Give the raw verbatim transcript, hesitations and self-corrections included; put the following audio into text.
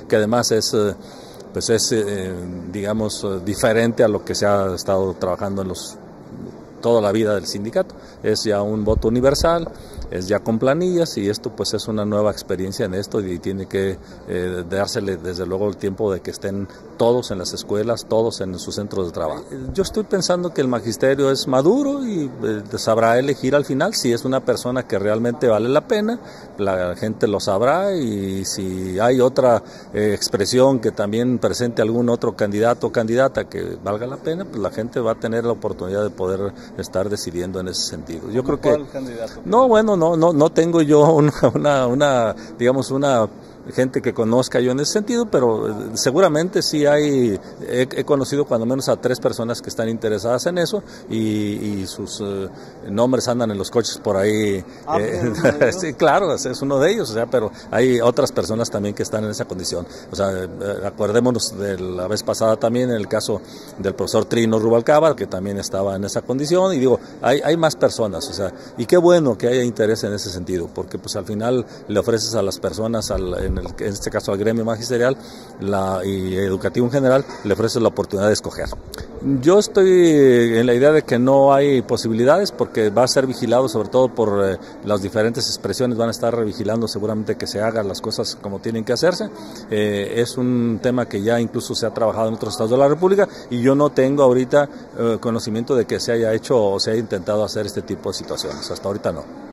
que además es, pues es eh, digamos, diferente a lo que se ha estado trabajando en los toda la vida del sindicato. Es ya un voto universal, es ya con planillas y esto pues es una nueva experiencia en esto y tiene que eh, dársele desde luego el tiempo de que estén todos en las escuelas, todos en sus centros de trabajo. Yo estoy pensando que el magisterio es maduro y eh, sabrá elegir al final si es una persona que realmente vale la pena, la gente lo sabrá y si hay otra eh, expresión que también presente algún otro candidato o candidata que valga la pena, pues la gente va a tener la oportunidad de poder estar decidiendo en ese sentido. Yo creo que candidato? no, bueno, no, no, no tengo yo una, una, una, digamos, una gente que conozca yo en ese sentido, pero seguramente sí hay, he, he conocido cuando menos a tres personas que están interesadas en eso y, y sus eh, nombres andan en los coches por ahí. Ah, eh, sí, claro, es uno de ellos, o sea, pero hay otras personas también que están en esa condición. O sea, eh, acordémonos de la vez pasada también en el caso del profesor Trino Rubalcaba, que también estaba en esa condición, y digo, hay, hay más personas, o sea, y qué bueno que haya interés en ese sentido, porque pues al final le ofreces a las personas, al, en, el, en este caso al gremio magisterial la, y educativo en general, le ofreces la oportunidad de escoger. Yo estoy en la idea de que no hay posibilidades porque va a ser vigilado sobre todo por eh, las diferentes expresiones, van a estar vigilando seguramente que se hagan las cosas como tienen que hacerse. Eh, es un tema que ya incluso se ha trabajado en otros estados de la República y yo no tengo ahorita eh, conocimiento de que se haya hecho o se haya intentado hacer este tipo de situaciones, hasta ahorita no.